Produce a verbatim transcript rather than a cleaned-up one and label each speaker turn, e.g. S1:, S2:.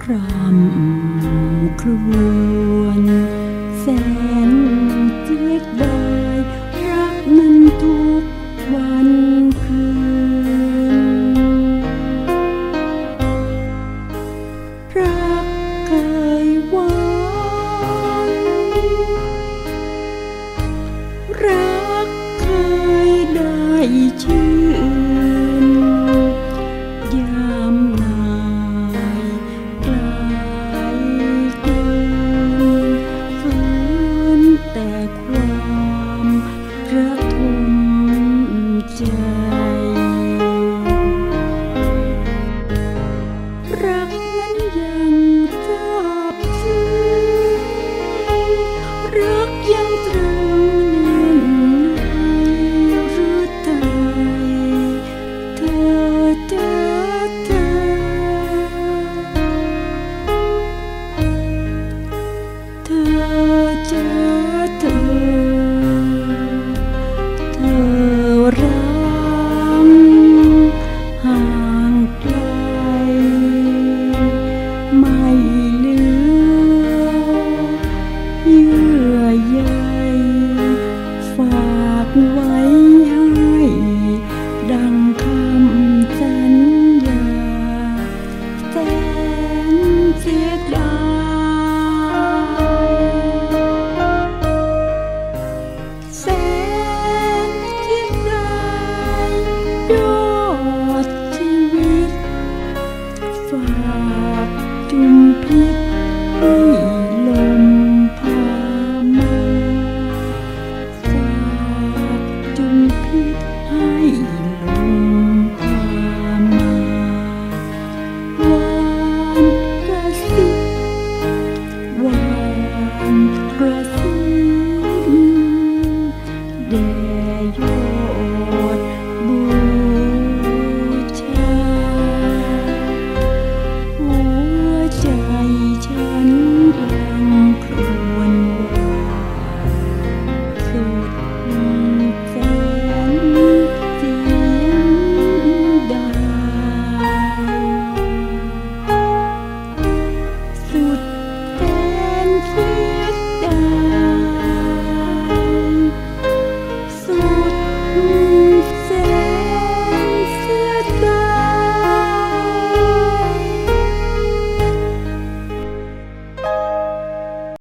S1: รำครวญแสนเสียดายรักมันทุกวันคืนรักเคยหวานรักเคยได้ชื่นยามนายไกลเกินฝืนแต่ความระทมใจรักนั้นยังทราบซึ้งรักยังตรึงแน่นในหรือไทยเธอเธอเธอเธอเจอเธอเธอรักห่างไกลไม่เหลือเยื่อใยฝากไว้ให้ดังคำสัญญาแสนเสียดายแสนเสียดายยอดชีวิตฝากจุมพิษให้